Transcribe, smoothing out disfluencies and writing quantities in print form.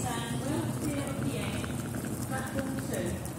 三，我要接点发公水。